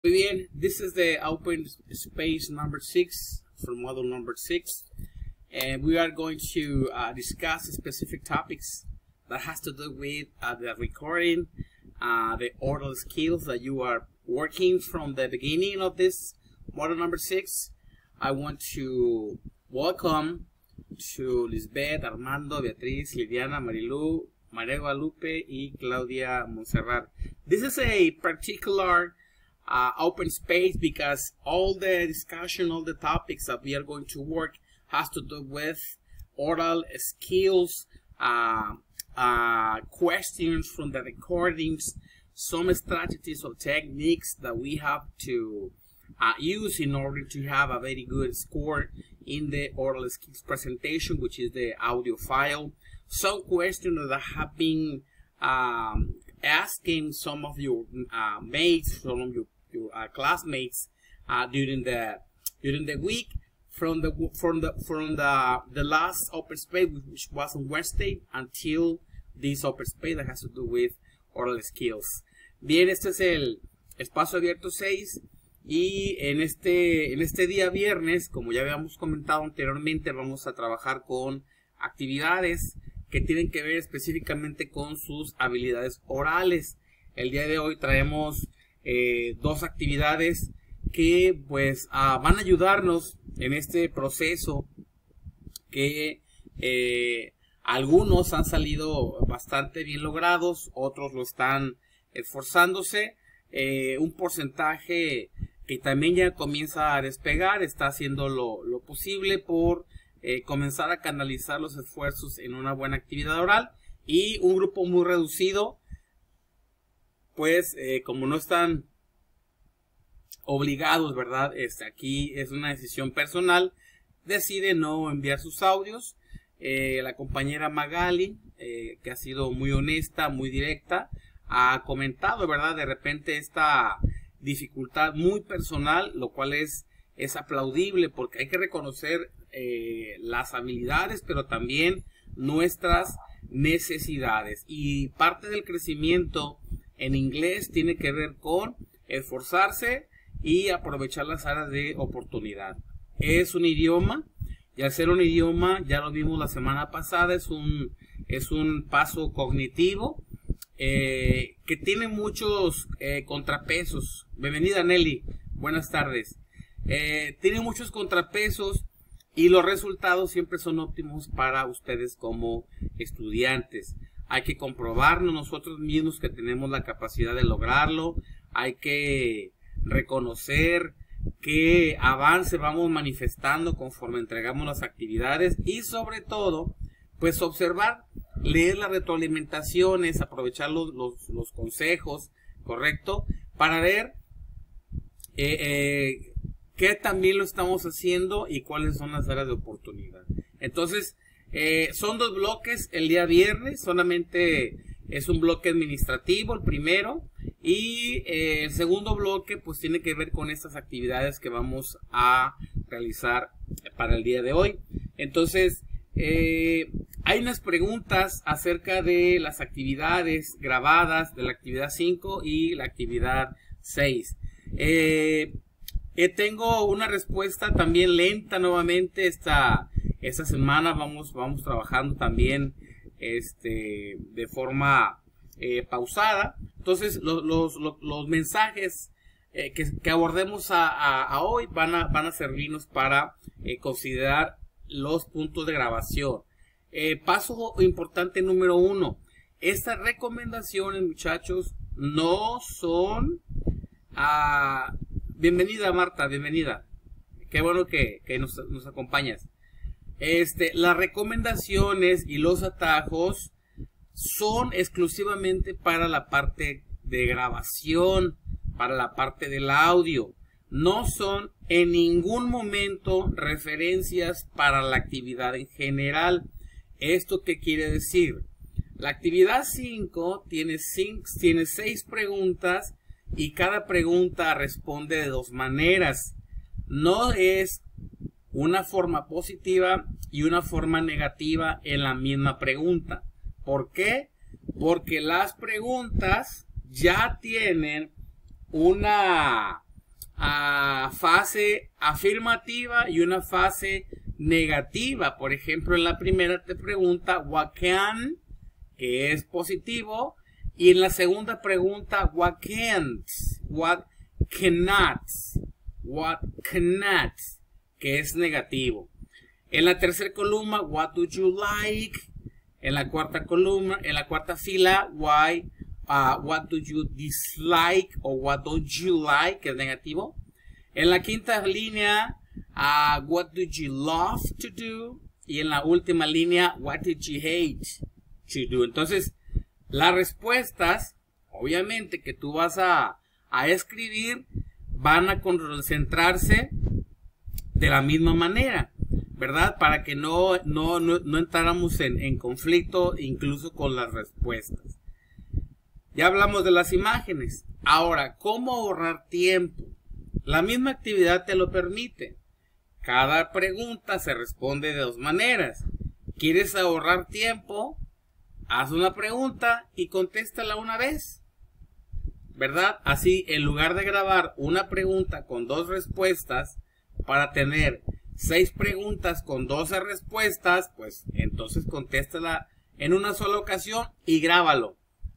Muy bien, this is the open space number 6 for model number 6, and we are going to discuss specific topics that has to do with the recording, the oral skills that you are working from the beginning of this model number 6. I want to welcome to Lisbeth, Armando, Beatriz, Liliana, Marilu, María Guadalupe, y Claudia Montserrat. This is a particular open space because all the discussion, all the topics that we are going to work has to do with oral skills, questions from the recordings, some strategies or techniques that we have to use in order to have a very good score in the oral skills presentation, which is the audio file. Some questions that have been asking some of your mates, some of your classmates during the week from the last open space, which was on Wednesday, until this open space that has to do with oral skills. Bien, este es el espacio abierto 6 y en este día viernes, como ya habíamos comentado anteriormente, vamos a trabajar con actividades que tienen que ver específicamente con sus habilidades orales. El día de hoy traemos dos actividades que pues van a ayudarnos en este proceso que algunos han salido bastante bien logrados, otros lo están esforzándose, un porcentaje que también ya comienza a despegar, está haciendo lo posible por comenzar a canalizar los esfuerzos en una buena actividad oral, y un grupo muy reducido pues como no están obligados, ¿verdad? Aquí es una decisión personal, decide no enviar sus audios. La compañera Magali, que ha sido muy honesta, muy directa, ha comentado, ¿verdad? De repente esta dificultad muy personal, lo cual es aplaudible, porque hay que reconocer las habilidades, pero también nuestras necesidades. Y parte del crecimiento en inglés tiene que ver con esforzarse y aprovechar las áreas de oportunidad. Es un idioma, y al ser un idioma, ya lo vimos la semana pasada, es un paso cognitivo que tiene muchos contrapesos. Bienvenida, Nelly, buenas tardes. Tiene muchos contrapesos y los resultados siempre son óptimos para ustedes como estudiantes. Hay que comprobarnos nosotros mismos que tenemos la capacidad de lograrlo. Hay que reconocer qué avance vamos manifestando conforme entregamos las actividades, y sobre todo, pues observar, leer las retroalimentaciones, aprovechar los consejos, ¿correcto? Para ver qué también lo estamos haciendo y cuáles son las áreas de oportunidad. Entonces, son dos bloques el día viernes, solamente es un bloque administrativo el primero, y el segundo bloque pues tiene que ver con estas actividades que vamos a realizar para el día de hoy. Entonces, hay unas preguntas acerca de las actividades grabadas de la actividad 5 y la actividad 6. Tengo una respuesta también lenta nuevamente. Esta semana vamos trabajando también de forma pausada. Entonces los mensajes que abordemos a hoy van a servirnos para considerar los puntos de grabación. Paso importante número 1. Estas recomendaciones, muchachos, no son... bienvenida, Marta, bienvenida. Qué bueno que nos acompañas. Las recomendaciones y los atajos son exclusivamente para la parte de grabación, para la parte del audio. No son en ningún momento referencias para la actividad en general. ¿Esto qué quiere decir? La actividad 5 tiene 6 preguntas y cada pregunta responde de dos maneras. No es una forma positiva y una forma negativa en la misma pregunta. ¿Por qué? Porque las preguntas ya tienen una fase afirmativa y una fase negativa. Por ejemplo, en la primera te pregunta what can, que es positivo, y en la segunda pregunta what can't, what cannot, que es negativo. En la tercera columna what do you like, en la cuarta columna, en la cuarta fila what do you dislike o what don't you like, que es negativo. En la quinta línea, what do you love to do. Y en la última línea, what did you hate to do. Entonces, las respuestas, obviamente, que tú vas a escribir, van a concentrarse de la misma manera, ¿verdad? Para que no entráramos en conflicto, incluso con las respuestas. Ya hablamos de las imágenes. Ahora, ¿cómo ahorrar tiempo? La misma actividad te lo permite. Cada pregunta se responde de dos maneras. ¿Quieres ahorrar tiempo? Haz una pregunta y contéstala una vez, ¿verdad? Así, en lugar de grabar una pregunta con 2 respuestas para tener 6 preguntas con 12 respuestas, pues entonces contéstala en una sola ocasión y grábalo.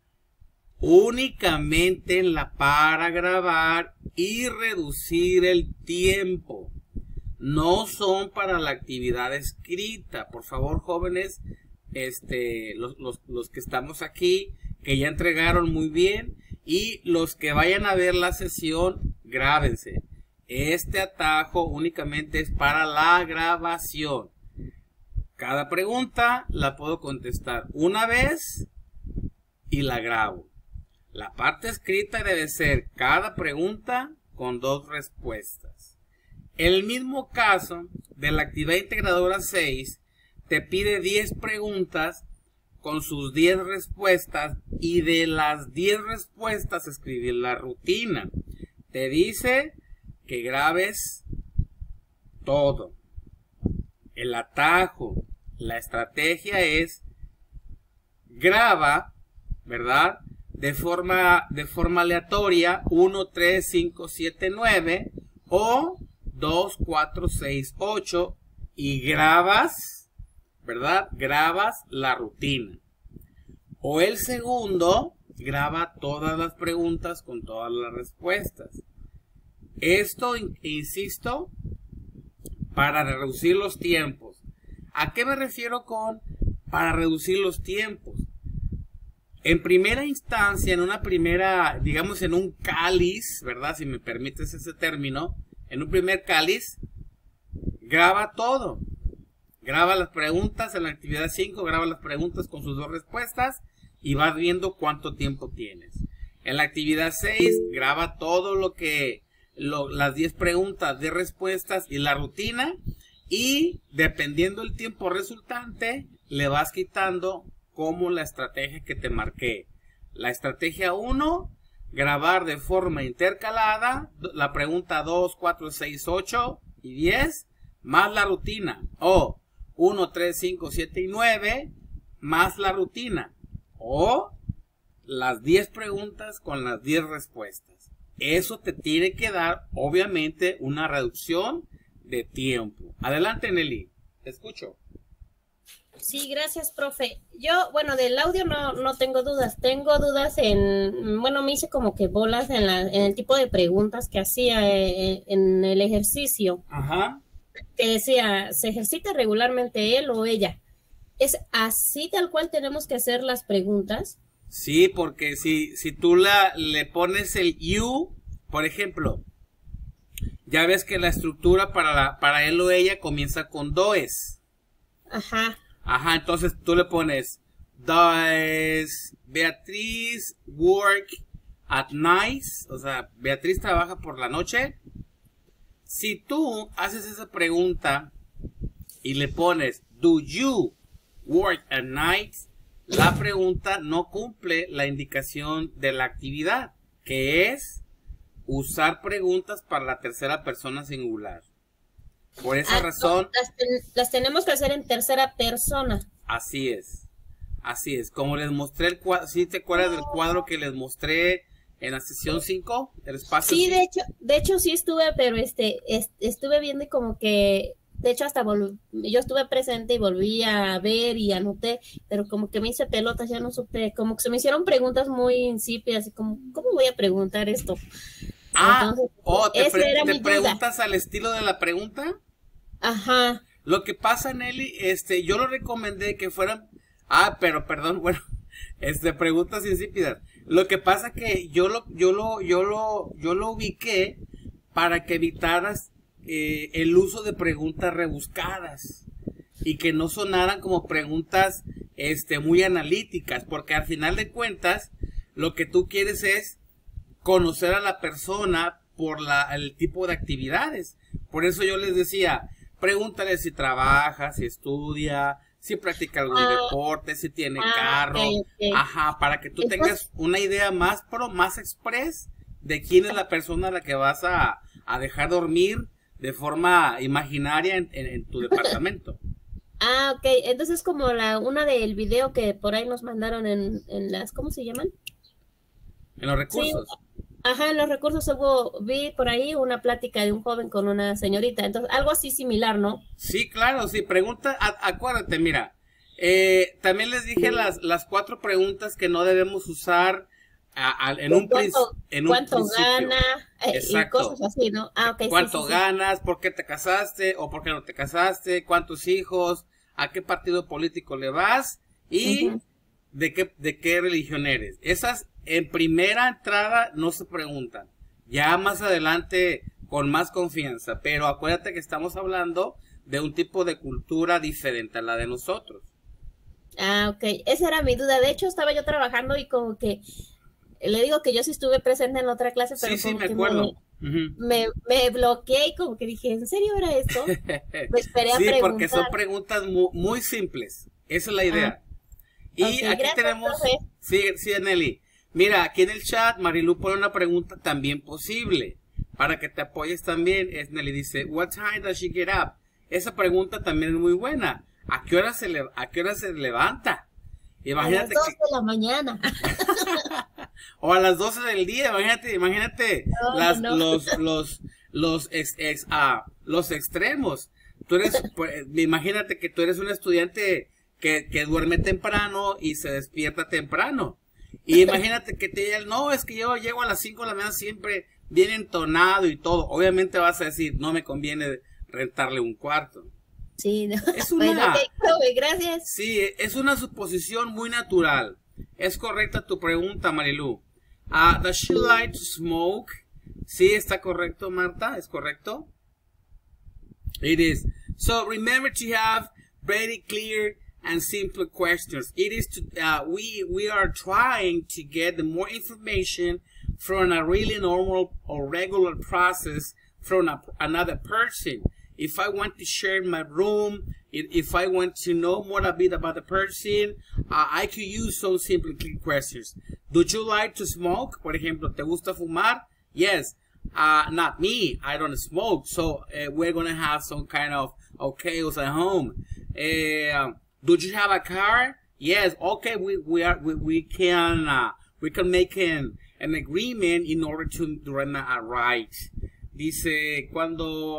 Únicamente para grabar y reducir el tiempo. No son para la actividad escrita. Por favor, jóvenes, los que estamos aquí, que ya entregaron muy bien, y los que vayan a ver la sesión, grábense. Este atajo únicamente es para la grabación. Cada pregunta la puedo contestar una vez y la grabo. La parte escrita debe ser cada pregunta con 2 respuestas. El mismo caso de la actividad integradora 6 te pide 10 preguntas con sus 10 respuestas y de las 10 respuestas escribir la rutina. Te dice que grabes todo. El atajo, la estrategia es graba, ¿verdad? De forma aleatoria 1, 3, 5, 7, 9 o 2, 4, 6, 8 y grabas, ¿verdad? Grabas la rutina. O el segundo, graba todas las preguntas con todas las respuestas. Esto, insisto, para reducir los tiempos. ¿A qué me refiero con para reducir los tiempos? En primera instancia, digamos en un cáliz, ¿verdad? Si me permites ese término, en un primer cáliz, graba todo. Graba las preguntas en la actividad 5, graba las preguntas con sus 2 respuestas y vas viendo cuánto tiempo tienes. En la actividad 6, graba todo las 10 preguntas de respuestas y la rutina, y dependiendo del tiempo resultante, le vas quitando como la estrategia que te marqué. La estrategia 1, grabar de forma intercalada la pregunta 2, 4, 6, 8 y 10 más la rutina. O 1, 3, 5, 7 y 9 más la rutina. O las 10 preguntas con las 10 respuestas. Eso te tiene que dar, obviamente, una reducción de tiempo. Adelante, Nelly. Te escucho. Sí, gracias, profe. Yo, bueno, del audio no tengo dudas. Tengo dudas me hice como que bolas en el tipo de preguntas que hacía en el ejercicio. Ajá. Que decía, ¿se ejercita regularmente él o ella? ¿Es así tal cual tenemos que hacer las preguntas? Sí, porque si tú le pones el you, por ejemplo, ya ves que la estructura para él o ella comienza con does. Ajá. Ajá, entonces tú le pones does Beatriz work at night, o sea, Beatriz trabaja por la noche. Si tú haces esa pregunta y le pones do you work at night, la pregunta no cumple la indicación de la actividad, que es usar preguntas para la tercera persona singular. Por esa razón... Las tenemos que hacer en tercera persona. Así es. Así es. Como les mostré el cuadro, si te acuerdas del cuadro que les mostré en la sesión 5, el espacio. Sí, de hecho sí estuve, pero estuve viendo y como que, de hecho hasta yo estuve presente y volví a ver y anoté, pero como que me hice pelotas, ya no supe, como que se me hicieron preguntas muy insípidas, y como, ¿cómo voy a preguntar esto? Entonces, ¿te preguntas al estilo de la pregunta? Ajá. Lo que pasa, Nelly, yo lo recomendé que fueran, pero perdón, bueno, preguntas insípidas. Lo que pasa que yo lo ubiqué para que evitaras el uso de preguntas rebuscadas y que no sonaran como preguntas muy analíticas, porque al final de cuentas lo que tú quieres es conocer a la persona por el tipo de actividades. Por eso yo les decía, pregúntale si trabaja, si estudia, si practica algún deporte, si tiene carro. Okay. Ajá, para que tú tengas una idea más express de quién es la persona a la que vas a dejar dormir de forma imaginaria en tu departamento. Ok. Entonces como una del video que por ahí nos mandaron en las, ¿cómo se llaman? En los recursos. Sí. Ajá, en los recursos vi por ahí una plática de un joven con una señorita, entonces algo así similar, ¿no? Sí, claro, sí, pregunta, acuérdate, mira, también les dije las 4 preguntas que no debemos usar en un principio. ¿Cuánto gana? Exacto. Y cosas así, ¿no? Ok. ¿Cuánto ganas? ¿Por qué te casaste? ¿O por qué no te casaste? ¿Cuántos hijos? ¿A qué partido político le vas? Y ¿de qué religión eres? Esas en primera entrada no se preguntan. Ya más adelante con más confianza. Pero acuérdate que estamos hablando de un tipo de cultura diferente a la de nosotros. Ok. Esa era mi duda. De hecho, estaba yo trabajando y como que le digo que yo sí estuve presente en otra clase, pero sí, me acuerdo. Me bloqueé y como que dije, ¿en serio era esto? Me esperé a preguntar. Sí, porque son preguntas muy simples. Esa es la idea. Y aquí gracias, tenemos... profe. Sí, Nelly. Mira, aquí en el chat Marilu pone una pregunta también posible. Para que te apoyes también. Nelly dice, what time does she get up? Esa pregunta también es muy buena. ¿A qué hora se levanta? Imagínate a las 2 de la mañana. O a las 12 del día, imagínate los extremos. Tú eres, imagínate que tú eres un estudiante que duerme temprano y se despierta temprano. Y imagínate que te digan, no, es que yo llego a las 5 de la mañana siempre bien entonado y todo. Obviamente vas a decir, no me conviene rentarle un cuarto. Sí, no. Es una, gracias. Sí, es una suposición muy natural. Es correcta tu pregunta, Marilu. Does she like to smoke? Sí, está correcto, Marta, es correcto. It is. So remember to have very clear and simple questions. It is to we are trying to get the more information from a really normal or regular process from another person. If I want to share my room, if I want to know more a bit about the person, I could use some simple questions. Do you like to smoke? Por ejemplo, ¿te gusta fumar? Yes. Not me. I don't smoke. So we're going to have some kind of chaos at home. Do you have a car? Yes. Okay. We can make an agreement in order to rent a ride. Dice, cuando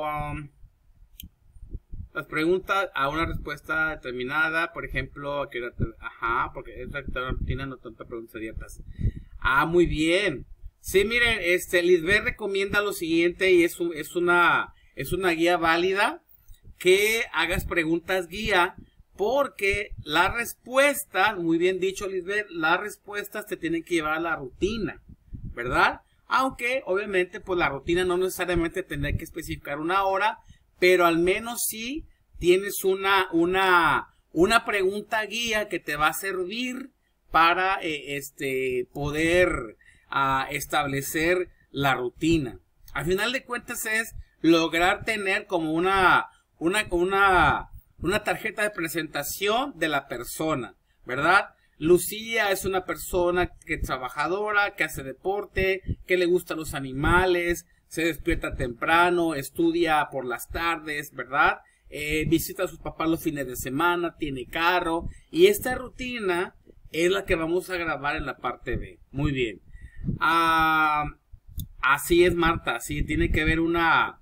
las preguntas a una respuesta determinada, por ejemplo, porque esta rutina no tanta preguntas abiertas. Muy bien. Sí, miren, Lisbeth recomienda lo siguiente y es una guía válida, que hagas preguntas guía, porque las respuestas, muy bien dicho, Lisbeth, las respuestas te tienen que llevar a la rutina, ¿verdad? Aunque, obviamente, pues la rutina no necesariamente tendrá que especificar una hora, pero al menos sí tienes una pregunta guía que te va a servir para poder establecer la rutina. Al final de cuentas es lograr tener como una tarjeta de presentación de la persona, ¿verdad? Lucía es una persona que es trabajadora, que hace deporte, que le gustan los animales, se despierta temprano, estudia por las tardes, ¿verdad? Visita a sus papás los fines de semana, tiene carro. Y esta rutina es la que vamos a grabar en la parte B. Muy bien. Así es, Marta. Sí, tiene que haber una,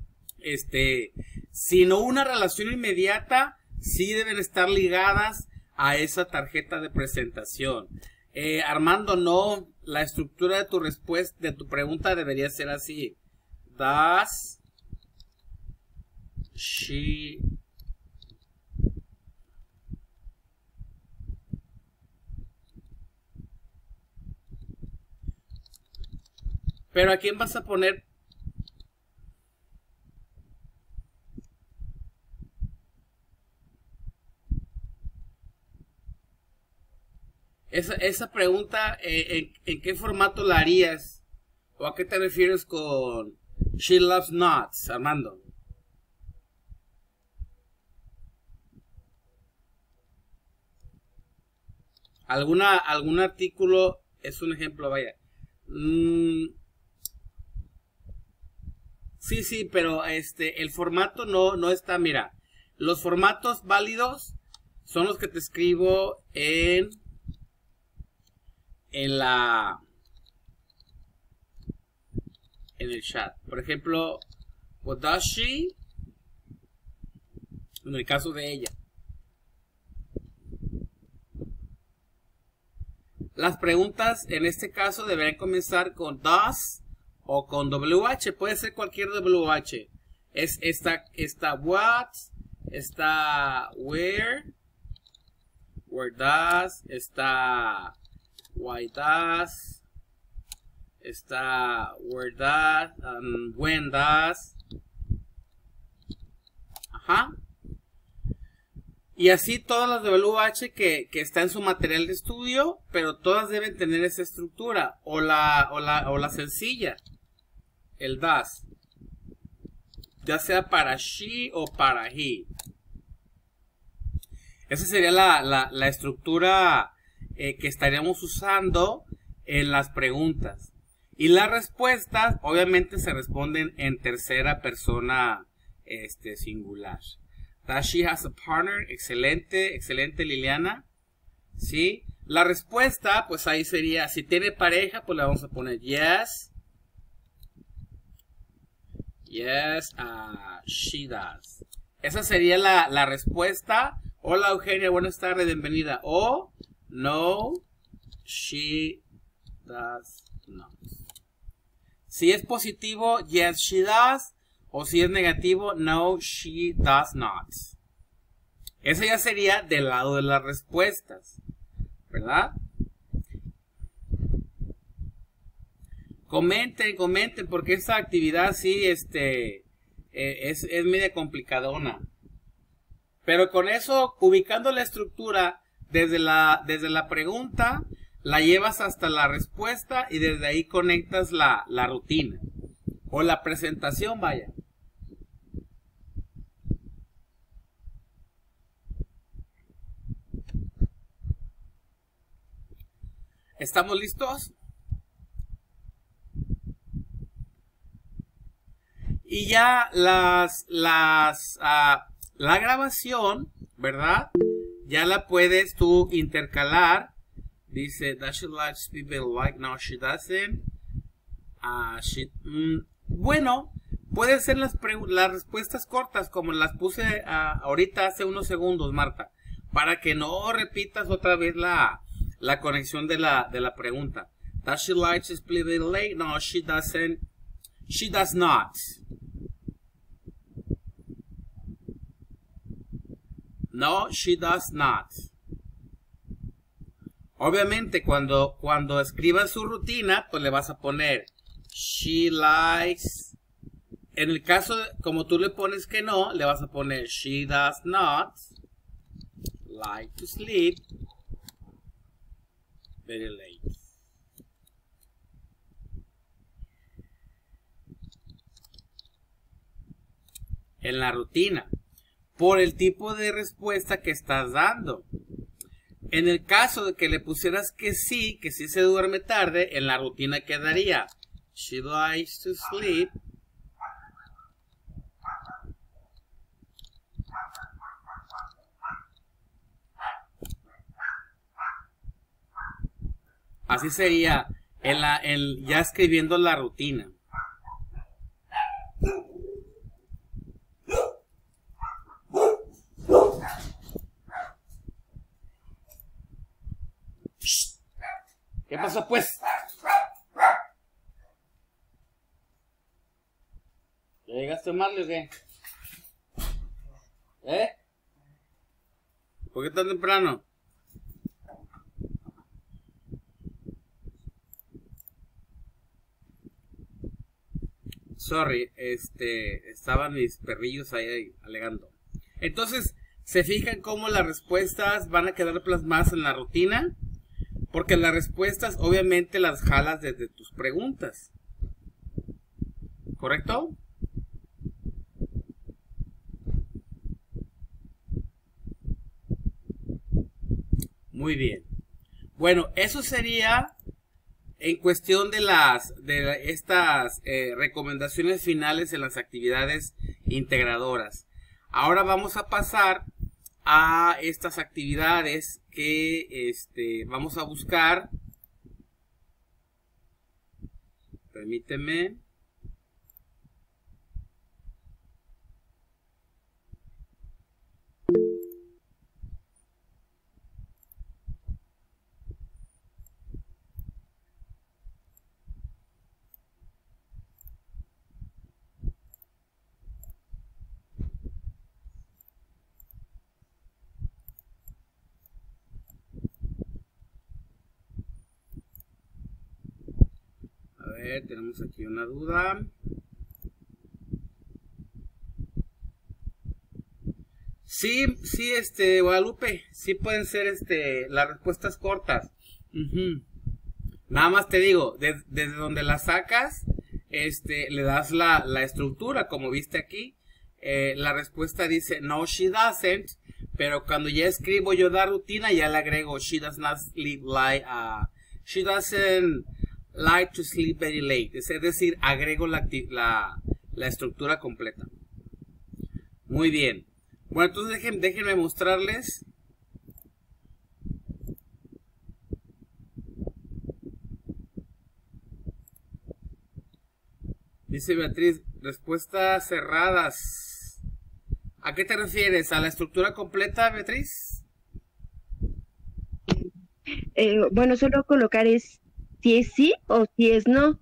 si no una relación inmediata, sí deben estar ligadas a esa tarjeta de presentación. Armando, no, la estructura de tu respuesta, de tu pregunta debería ser así. Does she pero ¿a quién vas a poner? Esa pregunta, ¿en qué formato la harías? ¿O a qué te refieres con she loves nuts, Armando? ¿Algún artículo es un ejemplo? Vaya. Sí, pero el formato no está, mira. Los formatos válidos son los que te escribo en el chat. Por ejemplo, what does she? En el caso de ella. Las preguntas en este caso deberán comenzar con does o con WH. Puede ser cualquier WH. Está what, está where does, está why does, está where does, when does. Ajá. Y así todas las WH que está en su material de estudio, pero todas deben tener esa estructura o la sencilla, el does, ya sea para she o para he. Esa sería la estructura que estaríamos usando en las preguntas. Y las respuestas obviamente se responden en tercera persona singular. Does she has a partner? Excelente, excelente, Liliana. ¿Sí? La respuesta, pues ahí sería, si tiene pareja, pues le vamos a poner yes. Yes, she does. Esa sería la respuesta. Hola, Eugenia, buenas tardes, bienvenida. O, no, she does not. Si es positivo, yes, she does. O si es negativo, no, she does not. Eso ya sería del lado de las respuestas, ¿verdad? Comenten, porque esta actividad sí, es media complicadona. Pero con eso, ubicando la estructura desde la pregunta, la llevas hasta la respuesta y desde ahí conectas la rutina. O la presentación, vaya. ¿Estamos listos? Y ya la grabación, ¿verdad? Ya la puedes tú intercalar. Dice, does she like people like? No, she doesn't. Bueno, pueden ser las respuestas cortas, como las puse ahorita hace unos segundos, Marta, para que no repitas otra vez la conexión de la pregunta. Does she like to split it late? No, she doesn't. She does not. No, she does not. Obviamente, cuando escribas su rutina, pues le vas a poner she likes. En el caso, como tú le pones que no, le vas a poner she does not like to sleep very late. En la rutina, por el tipo de respuesta que estás dando. En el caso de que le pusieras que sí se duerme tarde, en la rutina quedaría she likes to sleep así sería ya escribiendo la rutina. ¿Qué pasó, pues? ¿Ya llegaste, Marley, o qué? ¿Eh? ¿Por qué tan temprano? Sorry, estaban mis perrillos ahí alegando. Entonces, ¿se fijan cómo las respuestas van a quedar plasmadas en la rutina? Porque las respuestas obviamente las jalas desde tus preguntas. ¿Correcto? Muy bien. Bueno, eso sería en cuestión de estas recomendaciones finales en las actividades integradoras. Ahora vamos a pasar a estas actividades que vamos a buscar. Permíteme. Tenemos aquí una duda. Sí, Guadalupe, sí pueden ser las respuestas cortas. Nada más te digo, desde donde las sacas, le das la estructura, como viste aquí. La respuesta dice, no, she doesn't, pero cuando ya escribo yo la rutina, ya le agrego, she does not sleep she doesn't like to sleep very late. Es decir, agrego la estructura completa. Muy bien. Bueno, entonces déjenme mostrarles. Dice Beatriz, respuestas cerradas. ¿A qué te refieres? ¿A la estructura completa, Beatriz? Bueno, solo colocar si es sí o si es no.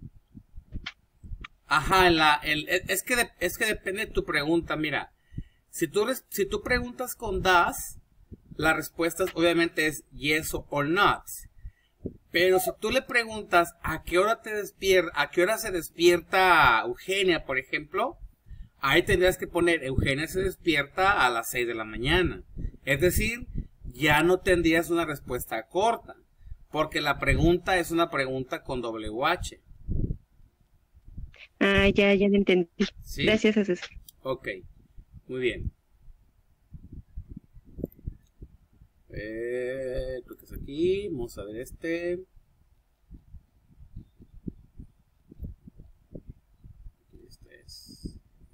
Ajá, es que depende de tu pregunta. Mira, si tú preguntas con does, la respuesta obviamente es yes or not. Pero si tú le preguntas a qué hora se despierta Eugenia, por ejemplo, ahí tendrías que poner Eugenia se despierta a las 6 de la mañana. Es decir, ya no tendrías una respuesta corta, porque la pregunta es una pregunta con WH. Ah, ya lo entendí. ¿Sí? Gracias, asesor. Ok, muy bien. Creo que es aquí. Vamos a ver Este es.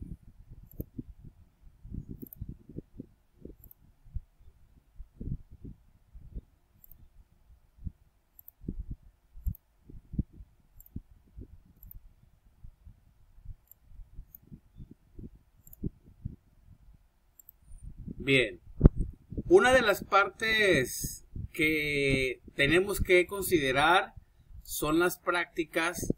Bien. Una de las partes que tenemos que considerar son las prácticas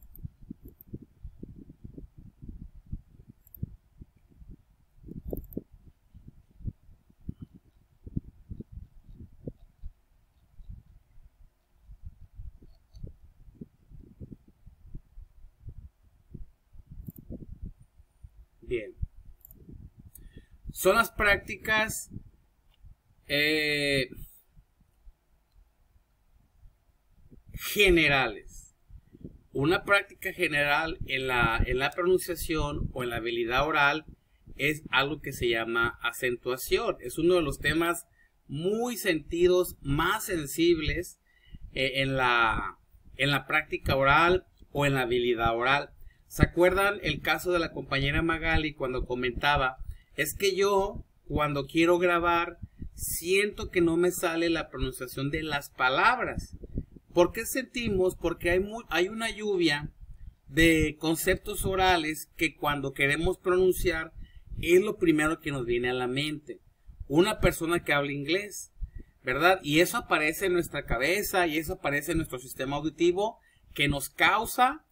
bien. Son las prácticas generales. Una práctica general en la pronunciación o en la habilidad oral es algo que se llama acentuación. Es uno de los temas muy sentidos, más sensibles en la práctica oral o en la habilidad oral. ¿Se acuerdan el caso de la compañera Magali cuando comentaba? Es que yo, cuando quiero grabar, siento que no me sale la pronunciación de las palabras. ¿Por qué sentimos? Porque hay una lluvia de conceptos orales que cuando queremos pronunciar es lo primero que nos viene a la mente. Una persona que habla inglés, ¿verdad? Y eso aparece en nuestra cabeza y eso aparece en nuestro sistema auditivo que nos causa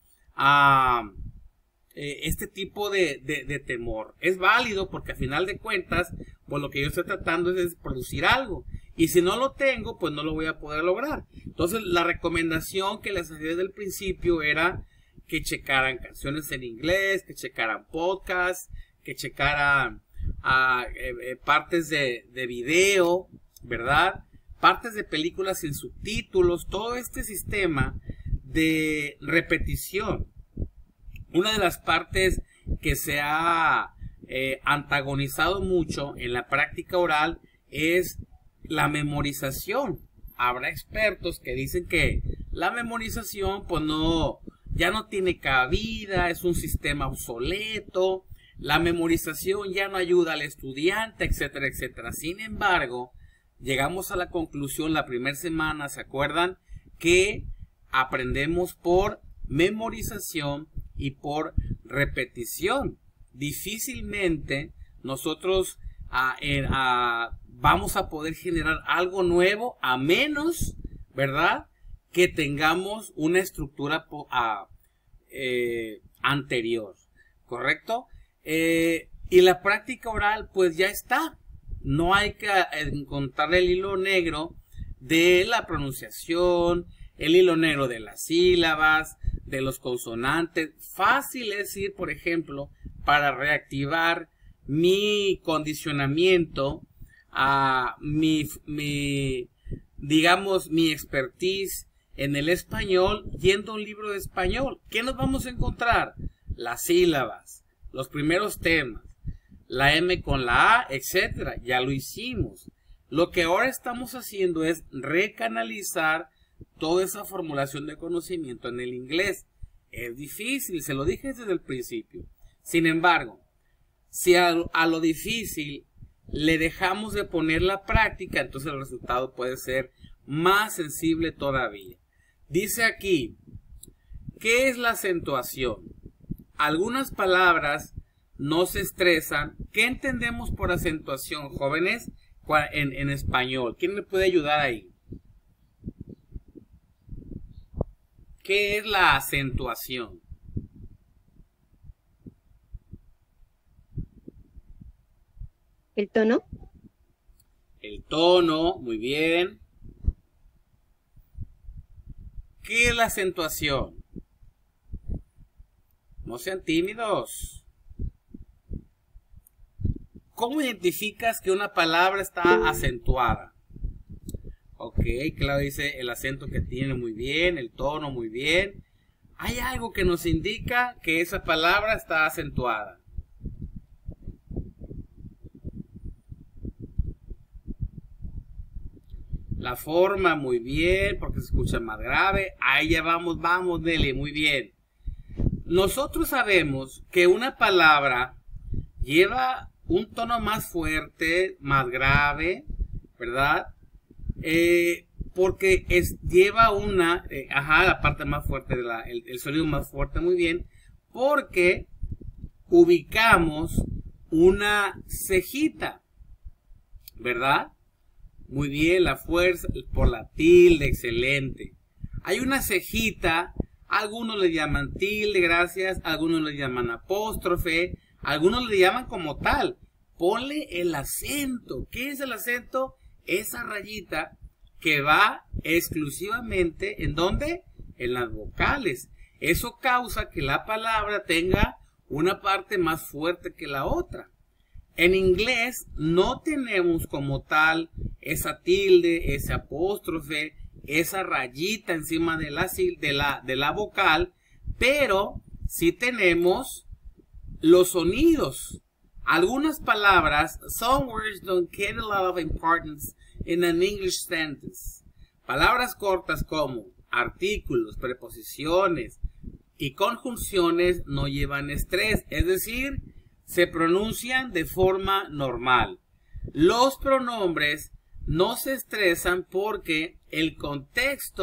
este tipo de temor. Es válido porque a final de cuentas, pues lo que yo estoy tratando es de producir algo. Y si no lo tengo, pues no lo voy a poder lograr. Entonces, la recomendación que les hacía desde el principio era que checaran canciones en inglés, que checaran podcasts, que checaran partes de video, ¿verdad? Partes de películas sin subtítulos, todo este sistema de repetición. Una de las partes que se ha antagonizado mucho en la práctica oral es la memorización. Habrá expertos que dicen que la memorización pues ya no tiene cabida, es un sistema obsoleto, la memorización ya no ayuda al estudiante, etcétera, etcétera. Sin embargo, llegamos a la conclusión la primera semana, ¿se acuerdan? Que aprendemos por memorización y por repetición. Difícilmente nosotros vamos a poder generar algo nuevo a menos, ¿verdad?, que tengamos una estructura anterior, ¿correcto? Y la práctica oral pues ya está. No hay que encontrar el hilo negro de la pronunciación, el hilo negro de las sílabas, de los consonantes. Fácil es ir, por ejemplo, para reactivar mi condicionamiento, digamos, mi expertise en el español, yendo a un libro de español. ¿Qué nos vamos a encontrar? Las sílabas, los primeros temas, la M con la A, etcétera. Ya lo hicimos. Lo que ahora estamos haciendo es recanalizar toda esa formulación de conocimiento en el inglés. Es difícil, se lo dije desde el principio. Sin embargo, si a lo difícil le dejamos de poner la práctica, entonces el resultado puede ser más sensible todavía. Dice aquí, ¿qué es la acentuación? Algunas palabras no se estresan. ¿Qué entendemos por acentuación, jóvenes, en español? ¿Quién me puede ayudar ahí? ¿Qué es la acentuación? ¿El tono? El tono, muy bien. ¿Qué es la acentuación? No sean tímidos. ¿Cómo identificas que una palabra está acentuada? Ok, claro, dice el acento que tiene, muy bien, el tono, muy bien. ¿Hay algo que nos indica que esa palabra está acentuada? La forma, muy bien, porque se escucha más grave. Ahí ya vamos, Nelly, muy bien. Nosotros sabemos que una palabra lleva un tono más fuerte, más grave, ¿verdad? Porque lleva la parte más fuerte, el sonido más fuerte, muy bien, porque ubicamos una cejita, ¿verdad? Muy bien, la fuerza por la tilde, excelente. Hay una cejita, algunos le llaman tilde, gracias, algunos le llaman apóstrofe, algunos le llaman como tal. Ponle el acento. ¿Qué es el acento? Esa rayita que va exclusivamente, ¿en dónde? En las vocales. Eso causa que la palabra tenga una parte más fuerte que la otra. En inglés no tenemos como tal esa tilde, ese apóstrofe, esa rayita encima de la vocal, pero sí tenemos los sonidos. Algunas palabras, some words don't get a lot of importance in an English sentence. Palabras cortas como artículos, preposiciones y conjunciones no llevan estrés, es decir, se pronuncian de forma normal. Los pronombres no se estresan porque el contexto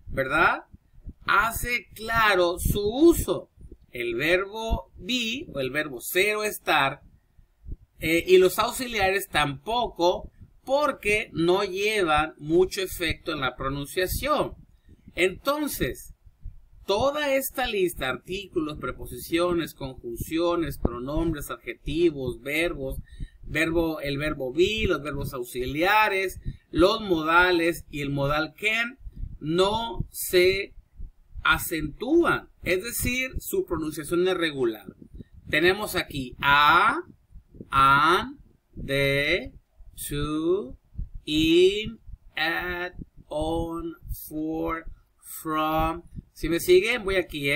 ¿verdad? Hace claro su uso. El verbo be o el verbo ser o estar y los auxiliares tampoco, porque no llevan mucho efecto en la pronunciación. Entonces, toda esta lista, artículos, preposiciones, conjunciones, pronombres, adjetivos, verbos, el verbo be, los verbos auxiliares, los modales y el modal can, no se acentúan, es decir, su pronunciación es regular. Tenemos aquí a, an, de, to, in, at, on, for, from. Si me siguen, voy aquí,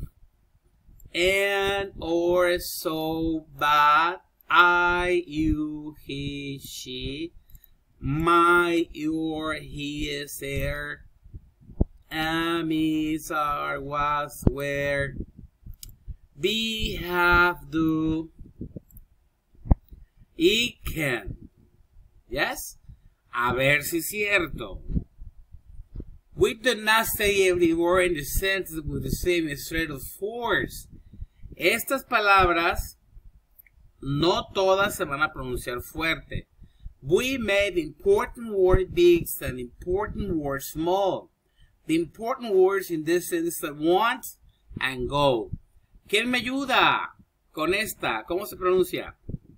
and, or, so, but, I, you, he, she, my, your, his, their, am, is, are, was, were, be, have, do, y can. Yes? A ver si es cierto. We do not say every word in the sentence with the same straight of force. Estas palabras no todas se van a pronunciar fuerte. We made important words big and important words small. The important words in this sentence are want and go. ¿Quién me ayuda con esta? ¿Cómo se pronuncia?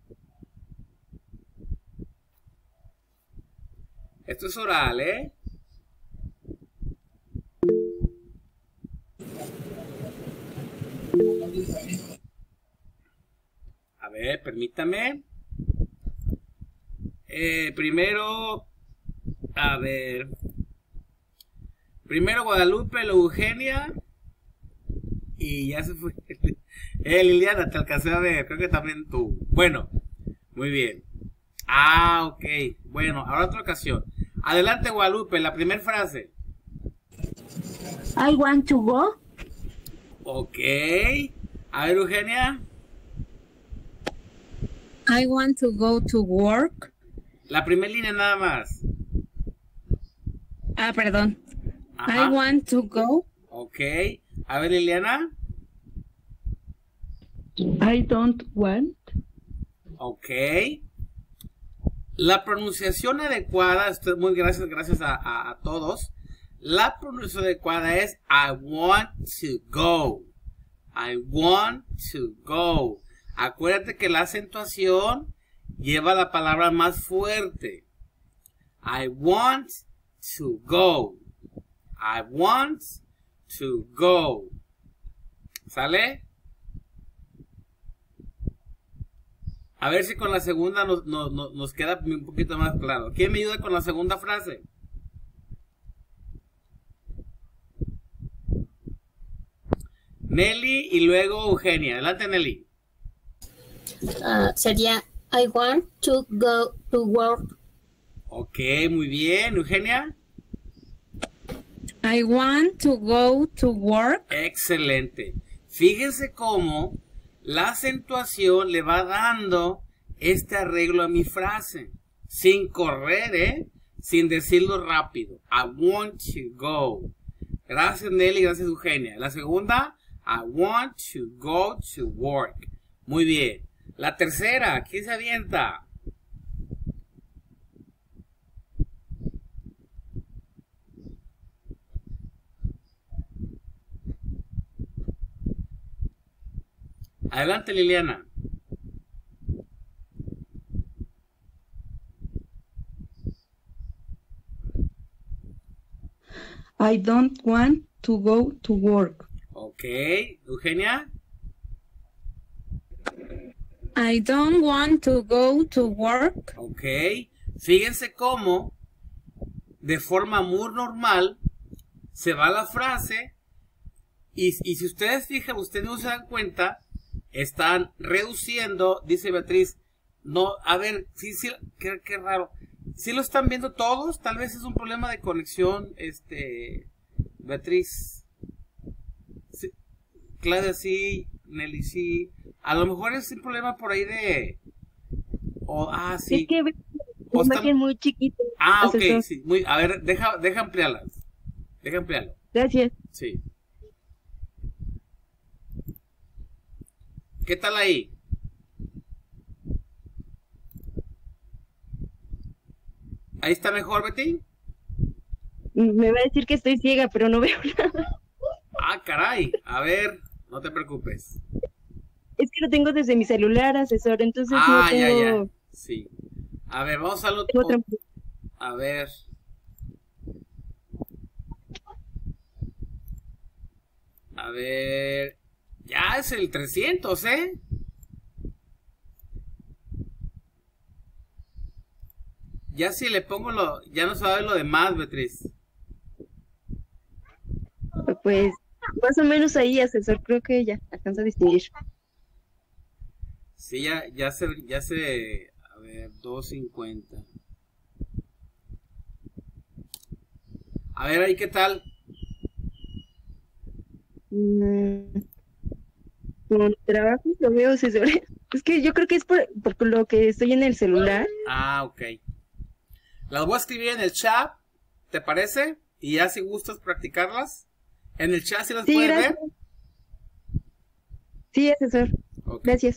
Esto es oral, A ver, permítame. Primero, a ver. Primero Guadalupe, luego Eugenia. Y ya se fue. Liliana, te alcancé a ver. Creo que también tú. Bueno, muy bien. Ah, ok. Bueno, ahora otra ocasión. Adelante, Guadalupe, la primera frase. I want to go. Ok. A ver, Eugenia. I want to go to work. La primera línea nada más. Ah, perdón. Ajá. I want to go. Ok. A ver, Liliana. I don't want. Ok. La pronunciación adecuada, estoy muy gracias a todos. La pronunciación adecuada es I want to go. I want to go. Acuérdate que la acentuación lleva la palabra más fuerte. I want to go. I want to go. ¿Sale? A ver si con la segunda nos queda un poquito más claro. ¿Quién me ayuda con la segunda frase? Nelly y luego Eugenia. Adelante, Nelly. Sería I want to go to work. Ok, muy bien. Eugenia. I want to go to work. Excelente. Fíjense cómo la acentuación le va dando este arreglo a mi frase. Sin correr, sin decirlo rápido. I want to go. Gracias, Nelly. Gracias, Eugenia. La segunda, I want to go to work. Muy bien. La tercera, ¿quién se avienta? Adelante, Liliana. I don't want to go to work. Ok, Eugenia. I don't want to go to work. Ok, fíjense cómo de forma muy normal se va la frase y si ustedes fijan, ustedes no se dan cuenta, están reduciendo, dice Beatriz. No, a ver, sí, qué raro. ¿Sí lo están viendo todos? Tal vez es un problema de conexión, Beatriz. Sí, Claudia sí, Nelly sí. A lo mejor es un problema por ahí de... sí. Es que imagen muy chiquita. Ah, ok, sí. A ver, deja ampliarla. Deja ampliarlo. Gracias. Sí. ¿Qué tal ahí? ¿Ahí está mejor, Betty? Me va a decir que estoy ciega, pero no veo nada. Ah, caray. A ver, no te preocupes. Es que lo tengo desde mi celular, asesor, entonces Ah, no tengo... ya. Sí. A ver, vamos a lo tengo otra- A ver. A ver. Ya es el 300, ¿eh? Ya si le pongo ya no sabe lo demás, Beatriz. Pues más o menos ahí, asesor, creo que ya alcanza a distinguir. Sí, ya se, a ver, 250. A ver, ahí qué tal. Con trabajo lo veo, asesor. Es que yo creo que es por lo que estoy en el celular. Ah, ok. Las voy a escribir en el chat, ¿te parece? Y ya si gustas practicarlas. En el chat si las Sí, puedes gracias. ver. Sí, asesor. Ok. Gracias.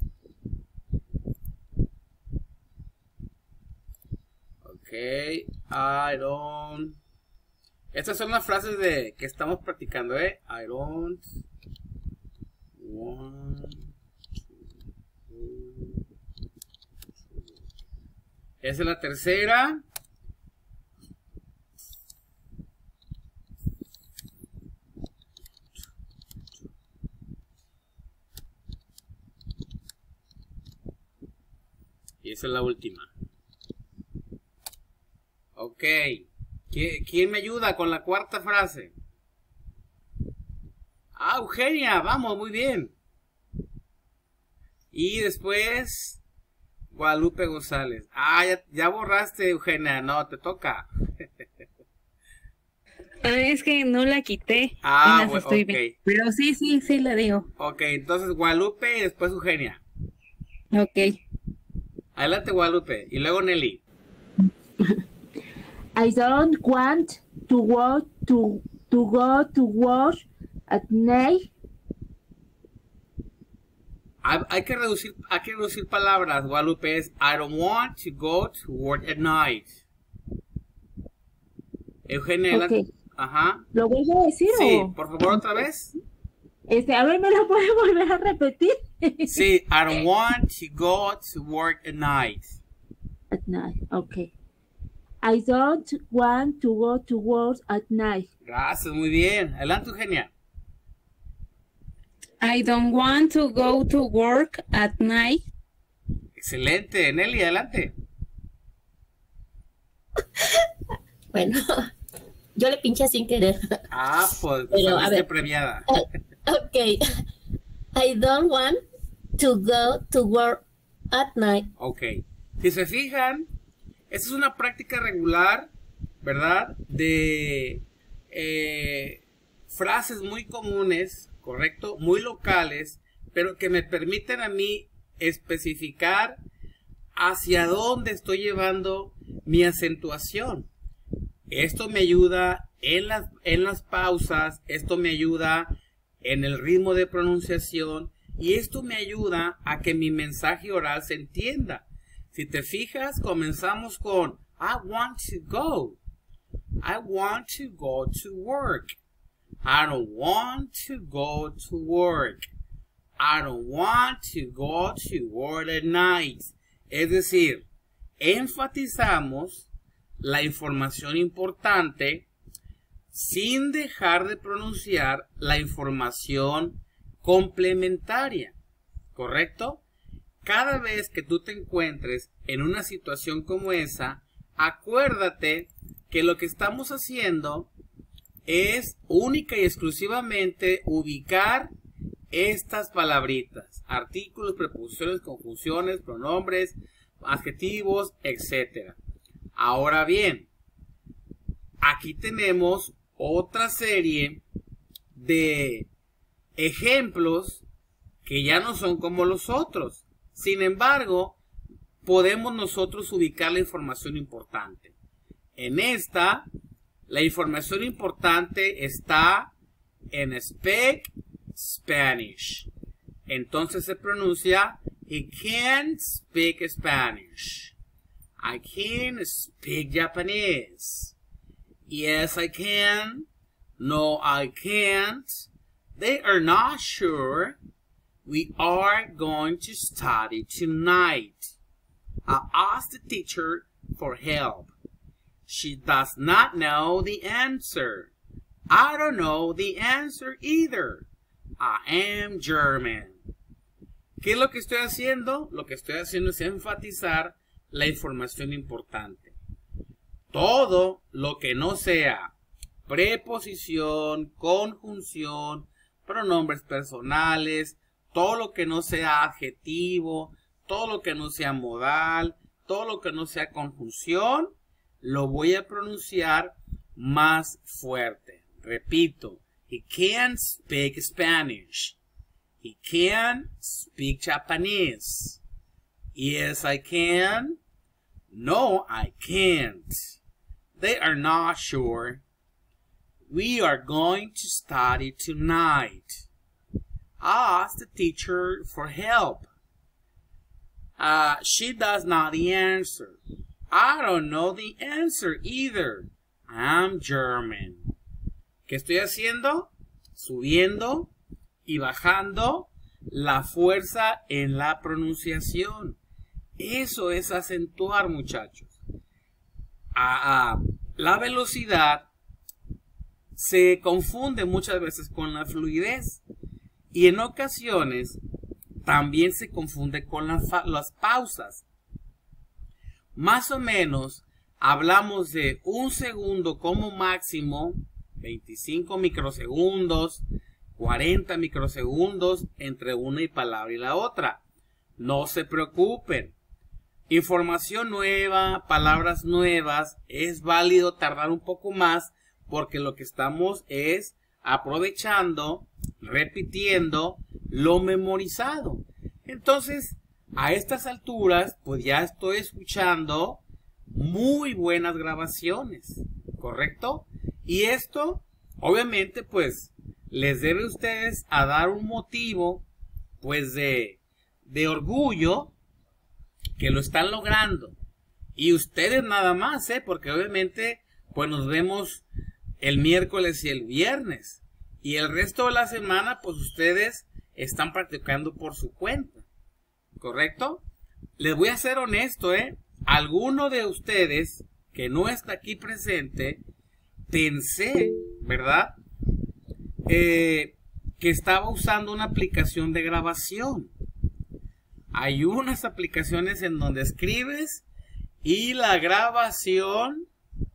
Ok, I don't. Estas son las frases que estamos practicando, ¿eh? I don't want to. Esa es la tercera. Y esa es la última. Ok. ¿Quién me ayuda con la cuarta frase? Ah, Eugenia, vamos, muy bien. Y después, Guadalupe González. Ah, ya borraste, Eugenia, no, te toca. Es que no la quité. Ah, apenas estoy ok. bien. Pero sí la digo. Ok, entonces Guadalupe y después Eugenia. Ok. Adelante, Guadalupe. Y luego Nelly. I don't want to go to work at night. Hay que reducir palabras. Guadalupe es I don't want to go to work at night. Eugenia, adelante. Ok. Ajá. ¿Lo vuelvo a decir Sí, o? por favor, otra vez. A ver, ¿me lo puede volver a repetir? Sí, I don't want to go to work at night. At night, okay. I don't want to go to work at night. Gracias, muy bien. Adelante, Eugenia. I don't want to go to work at night. Excelente. Nelly, adelante. Bueno, yo le pinché sin querer. Ah, pues Pero, a saliste ver. premiada. Ok. I don't want to go to work at night. Ok. Si se fijan, esta es una práctica regular, ¿verdad? De frases muy comunes, ¿correcto? Muy locales, pero que me permiten a mí especificar hacia dónde estoy llevando mi acentuación. Esto me ayuda en las pausas, esto me ayuda en el ritmo de pronunciación y esto me ayuda a que mi mensaje oral se entienda. Si te fijas, comenzamos con I want to go. I want to go to work. I don't want to go to work. I don't want to go to work at night. Es decir, enfatizamos la información importante sin dejar de pronunciar la información complementaria, ¿correcto? Cada vez que tú te encuentres en una situación como esa, acuérdate que lo que estamos haciendo es única y exclusivamente ubicar estas palabritas, artículos, preposiciones, conjunciones, pronombres, adjetivos, etc. Ahora bien, aquí tenemos otra serie de ejemplos que ya no son como los otros. Sin embargo, podemos nosotros ubicar la información importante. En esta, La información importante está en Speak Spanish. Entonces se pronuncia He can speak Spanish. I can speak Japanese. Yes, I can. No, I can't. They are not sure. We are going to study tonight. I asked the teacher for help. She does not know the answer. I don't know the answer either. I am German. ¿Qué es lo que estoy haciendo? Lo que estoy haciendo es enfatizar la información importante. Todo lo que no sea preposición, conjunción, pronombres personales, todo lo que no sea adjetivo, todo lo que no sea modal, todo lo que no sea conjunción, lo voy a pronunciar más fuerte. Repito, he can speak Spanish. He can speak Japanese. Yes, I can. No, I can't. They are not sure. We are going to study tonight. Ask the teacher for help. She does not the answer. I don't know the answer either. I'm German. ¿Qué estoy haciendo? Subiendo y bajando la fuerza en la pronunciación. Eso es acentuar, muchachos. La velocidad se confunde muchas veces con la fluidez y en ocasiones también se confunde con las pausas. Más o menos hablamos de un segundo como máximo, 25 microsegundos, 40 microsegundos entre una palabra y la otra. No se preocupen. Información nueva, palabras nuevas, es válido tardar un poco más porque lo que estamos es aprovechando, repitiendo lo memorizado. Entonces, a estas alturas, pues ya estoy escuchando muy buenas grabaciones, ¿correcto? Y esto, obviamente, pues, les debe a ustedes a dar un motivo, pues, de orgullo que lo están logrando. Y ustedes nada más, porque obviamente, pues, nos vemos el miércoles y el viernes. Y el resto de la semana, pues, ustedes están practicando por su cuenta. ¿Correcto? Les voy a ser honesto, Alguno de ustedes que no está aquí presente, pensé, ¿verdad? Que estaba usando una aplicación de grabación. Hay unas aplicaciones en donde escribes y la grabación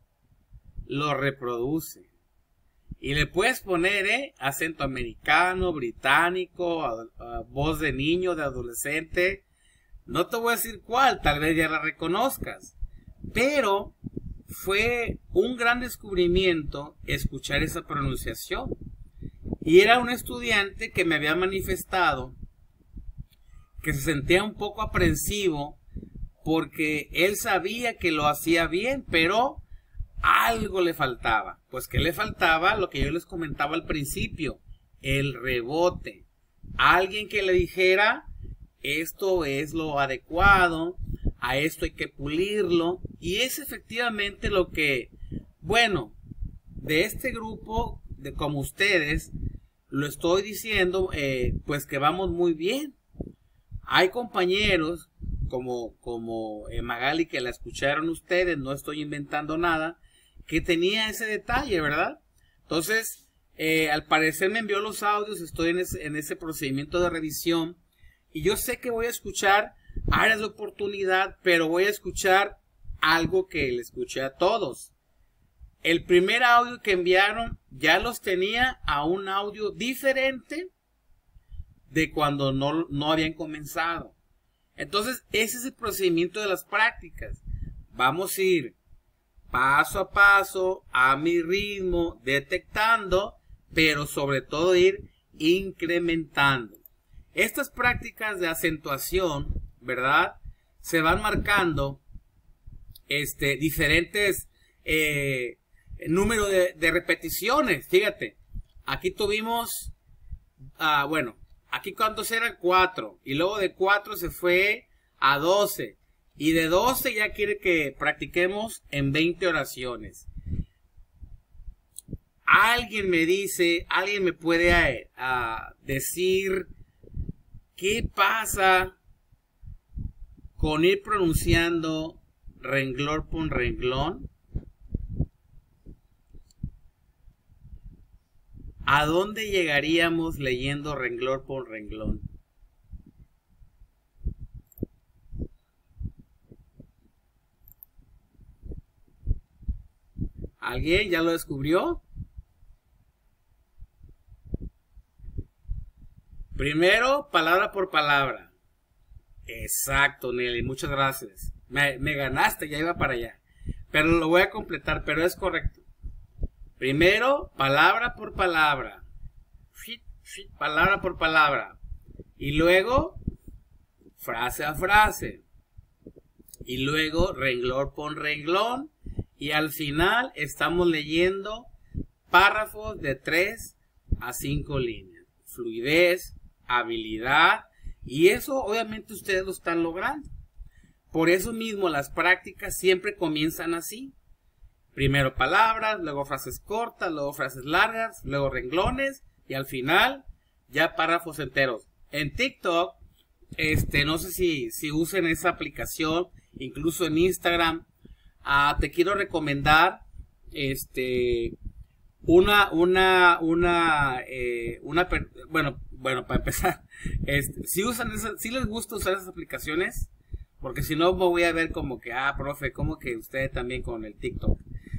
lo reproduce. Y le puedes poner acento americano, británico, voz de niño, de adolescente. No te voy a decir cuál, tal vez ya la reconozcas. Pero fue un gran descubrimiento escuchar esa pronunciación. Y era un estudiante que me había manifestado que se sentía un poco aprensivo porque él sabía que lo hacía bien, pero algo le faltaba. Pues que le faltaba lo que yo les comentaba al principio, el rebote. Alguien que le dijera, esto es lo adecuado, a esto hay que pulirlo. Y es efectivamente lo que, bueno, de este grupo, de como ustedes, lo estoy diciendo, pues que vamos muy bien. Hay compañeros como Magali, que la escucharon ustedes, no estoy inventando nada, que tenía ese detalle, ¿verdad? Entonces, al parecer me envió los audios, estoy en ese procedimiento de revisión, y yo sé que voy a escuchar áreas de oportunidad, pero voy a escuchar algo que le escuché a todos. El primer audio que enviaron ya los tenía a un audio diferente de cuando no habían comenzado. Entonces, ese es el procedimiento de las prácticas. Vamos a ir paso a paso, a mi ritmo, detectando, pero sobre todo ir incrementando. Estas prácticas de acentuación, ¿verdad? Se van marcando diferentes número de repeticiones. Fíjate, aquí tuvimos, bueno, aquí cuántos eran, 4. Y luego de 4 se fue a 12. Y de 12 ya quiere que practiquemos en 20 oraciones. Alguien me dice, alguien me puede decir qué pasa con ir pronunciando renglón por renglón. ¿A dónde llegaríamos leyendo renglón por renglón? ¿Alguien ya lo descubrió? Primero, palabra por palabra. Exacto, Nelly, muchas gracias. Me ganaste, ya iba para allá. Pero lo voy a completar, pero es correcto. Primero, palabra por palabra. Palabra por palabra. Y luego, frase a frase. Y luego, renglón por renglón. Y al final, estamos leyendo párrafos de 3 a 5 líneas. Fluidez, habilidad. Y eso, obviamente, ustedes lo están logrando. Por eso mismo, las prácticas siempre comienzan así. Primero palabras, luego frases cortas, luego frases largas, luego renglones y al final ya párrafos enteros. En TikTok, no sé si usen esa aplicación, incluso en Instagram, te quiero recomendar bueno, para empezar, si usan si les gusta usar esas aplicaciones, porque si no me voy a ver como que, profe, como que usted también con el TikTok.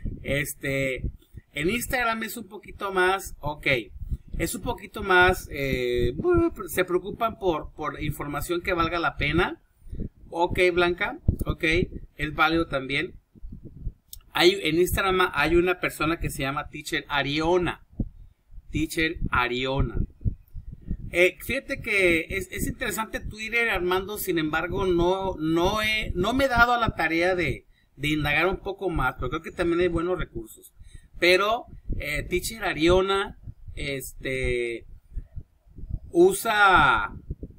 En Instagram es un poquito más, es un poquito más, se preocupan por información que valga la pena. Blanca, es válido también. En Instagram hay una persona que se llama Teacher Ariona. Fíjate que es interesante Twitter, Armando. Sin embargo, no me he dado a la tarea de indagar un poco más, pero creo que también hay buenos recursos. Pero Teacher Ariona usa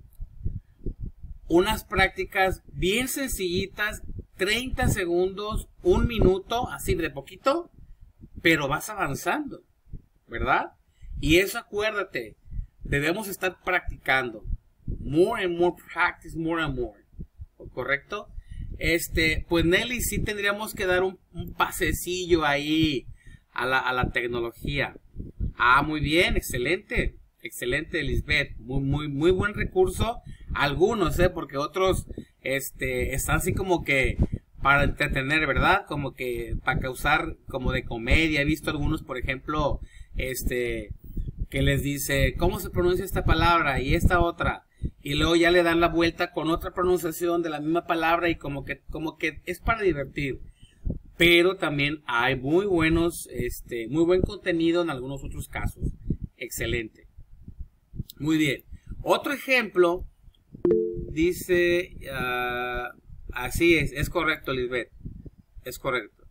unas prácticas bien sencillitas, 30 segundos, 1 minuto, así de poquito, pero vas avanzando, ¿verdad? Y eso, acuérdate, debemos estar practicando. More and more practice, more and more. ¿Correcto? Pues Nelly, sí tendríamos que dar un pasecillo ahí a la tecnología. Muy bien, excelente. Excelente, Lisbeth. Muy buen recurso. Algunos, porque otros están así como que para entretener, ¿verdad? Como que para causar como de comedia. He visto algunos, por ejemplo, que les dice, ¿cómo se pronuncia esta palabra y esta otra? Y luego ya le dan la vuelta con otra pronunciación de la misma palabra y como que es para divertir. Pero también hay muy buenos, muy buen contenido en algunos otros casos. Excelente. Muy bien. Otro ejemplo dice, así es correcto, Lisbeth. Es correcto.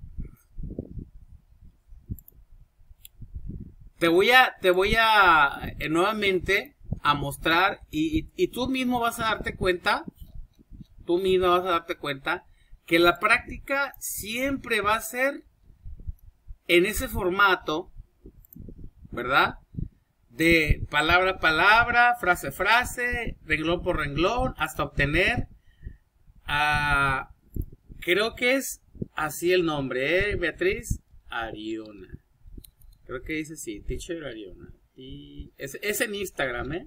Te voy a nuevamente a mostrar y tú mismo vas a darte cuenta, que la práctica siempre va a ser en ese formato, ¿verdad? De palabra a palabra, frase a frase, renglón por renglón, hasta obtener, creo que es así el nombre, Beatriz Ariona. Creo que dice sí, Teacher Ariona. Y es en Instagram,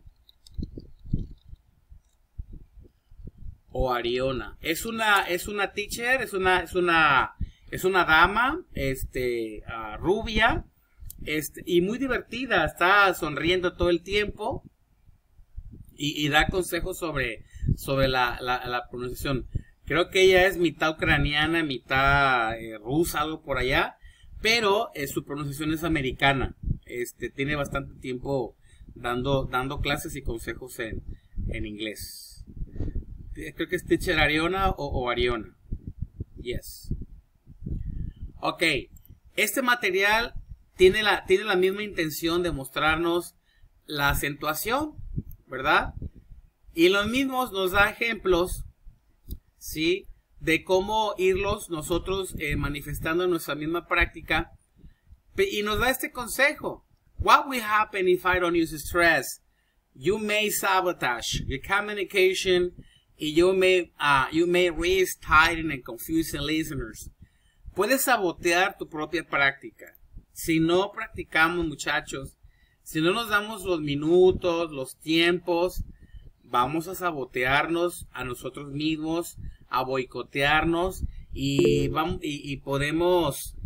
O Ariona. Es una teacher, es una dama, rubia, y muy divertida, está sonriendo todo el tiempo y da consejos sobre la pronunciación. Creo que ella es mitad ucraniana, mitad rusa, algo por allá, pero su pronunciación es americana. Tiene bastante tiempo dando clases y consejos en inglés. Creo que es Teacher Ariona o Ariona. Yes. Ok. Este material tiene la misma intención de mostrarnos la acentuación, ¿verdad? Y los mismos nos da ejemplos, ¿sí? De cómo irlos nosotros manifestando en nuestra misma práctica. Y nos da este consejo. What will happen if I don't use stress? You may sabotage your communication and you may risk tiring and confusing listeners. Puedes sabotear tu propia práctica. Si no practicamos, muchachos, si no nos damos los minutos, los tiempos, vamos a sabotearnos a nosotros mismos, a boicotearnos y podemos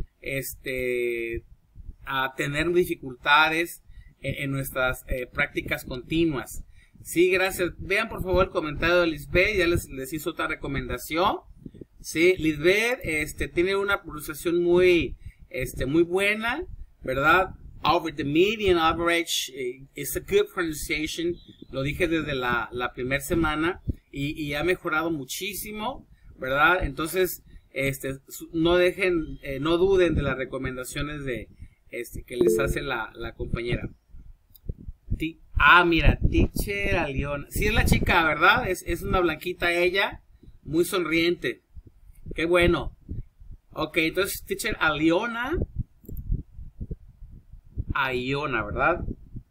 a tener dificultades en nuestras prácticas continuas. Sí, gracias. Vean por favor el comentario de Lisbeth, ya les hizo otra recomendación. Sí, Lisbeth tiene una pronunciación muy buena, ¿verdad? Over the median average is a good pronunciation. Lo dije desde la primera semana y ha mejorado muchísimo, ¿verdad? Entonces, no duden de las recomendaciones que les hace la compañera. Mira, Teacher Aliona. Sí es la chica, ¿verdad? Es una blanquita ella, muy sonriente. Qué bueno. Ok, entonces Teacher Aliona. Aiona, ¿verdad?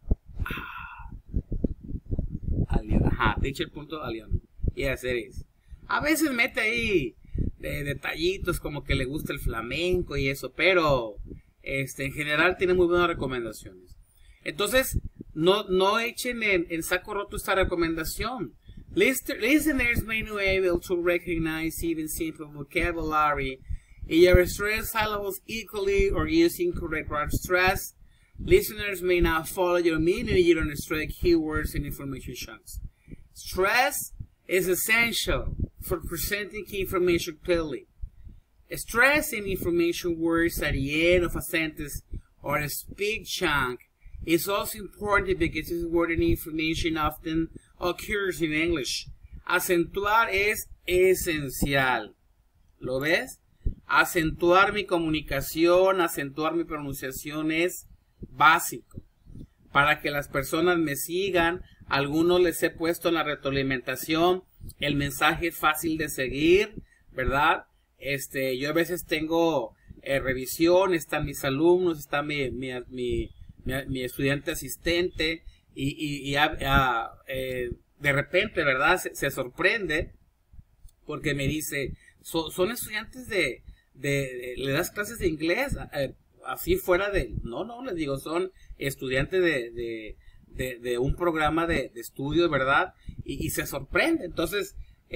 Aliona. Ajá, Teacher.Aliona. Yes, it is. A veces mete ahí detallitos como que le gusta el flamenco y eso, pero en general tiene muy buenas recomendaciones. Entonces, no echen en saco roto esta recomendación. Listeners may not be able to recognize even simple vocabulary. If your stress syllables equally or use incorrect word stress, listeners may not follow your meaning. You don't strike keywords and information chunks. Stress is essential for presenting key information clearly. Stress in information words at the end of a sentence or a speech chunk is also important because this word and information often occurs in English. Acentuar es esencial. ¿Lo ves? Acentuar mi comunicación, acentuar mi pronunciación es básico. Para que las personas me sigan, algunos les he puesto en la retroalimentación, el mensaje es fácil de seguir, ¿verdad? Yo a veces tengo revisión, están mis alumnos, está mi estudiante asistente y de repente, ¿verdad? Se sorprende porque me dice, son estudiantes le das clases de inglés, así fuera de, no, les digo, son estudiantes de un programa de estudio, ¿verdad? Y se sorprende. Entonces,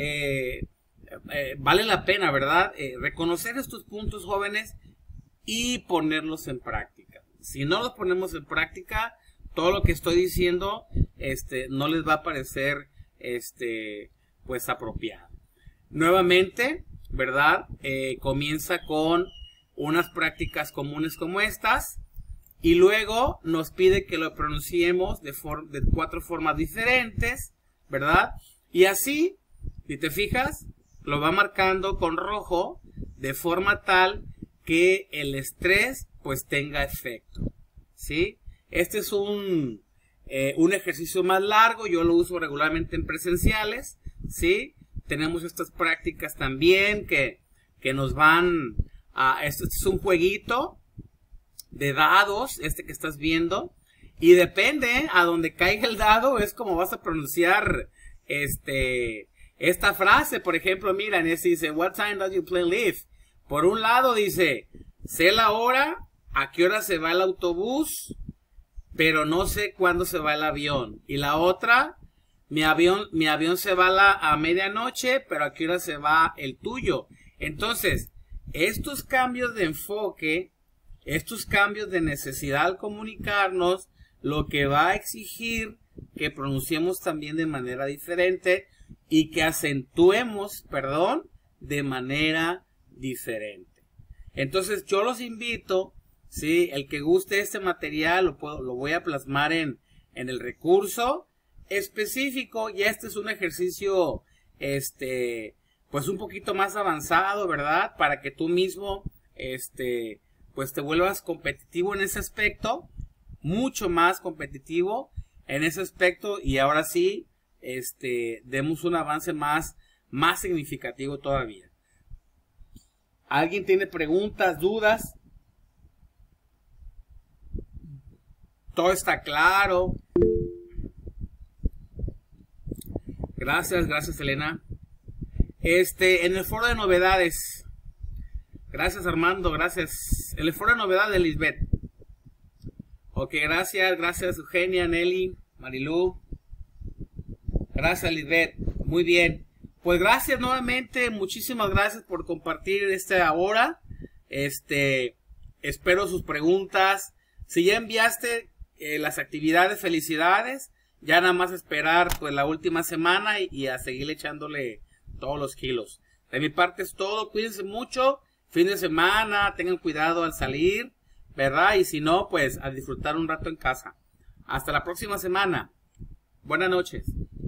vale la pena, ¿verdad? Reconocer estos puntos, jóvenes, y ponerlos en práctica. Si no los ponemos en práctica, todo lo que estoy diciendo, no les va a parecer, pues apropiado. Nuevamente, ¿verdad? Comienza con unas prácticas comunes como estas y luego nos pide que lo pronunciemos de 4 formas diferentes, ¿verdad? Y así, si te fijas, lo va marcando con rojo de forma tal que el estrés pues tenga efecto, ¿sí? Este es un ejercicio más largo, yo lo uso regularmente en presenciales, ¿sí? Tenemos estas prácticas también que nos van a... Esto es un jueguito de dados, que estás viendo, y depende a donde caiga el dado, es como vas a pronunciar esta frase. Por ejemplo, mira, en este dice, what time does your plane leave? Por un lado dice, sé la hora, a qué hora se va el autobús, pero no sé cuándo se va el avión. Y la otra, mi avión se va a medianoche, pero a qué hora se va el tuyo. Entonces, estos cambios de enfoque, estos cambios de necesidad al comunicarnos, lo que va a exigir que pronunciemos también de manera diferente y que acentuemos, de manera diferente. Entonces, yo los invito, ¿sí? El que guste este material lo voy a plasmar en el recurso específico. Y este es un ejercicio, pues un poquito más avanzado, ¿verdad? Para que tú mismo, pues te vuelvas competitivo en ese aspecto, mucho más competitivo en ese aspecto, y ahora sí, demos un avance más significativo todavía. ¿Alguien tiene preguntas, dudas? Todo está claro. Gracias Elena. En el foro de novedades. Gracias Armando, gracias. En el foro de novedades de Lisbeth. Ok, gracias Eugenia, Nelly, Marilú. Gracias Lisbeth, muy bien. Pues gracias nuevamente, muchísimas gracias por compartir esta hora. Espero sus preguntas. Si ya enviaste las actividades, felicidades. Ya nada más esperar pues la última semana y a seguir echándole todos los kilos. De mi parte es todo, cuídense mucho, fin de semana, tengan cuidado al salir, ¿verdad? Y si no, pues a disfrutar un rato en casa. Hasta la próxima semana. Buenas noches.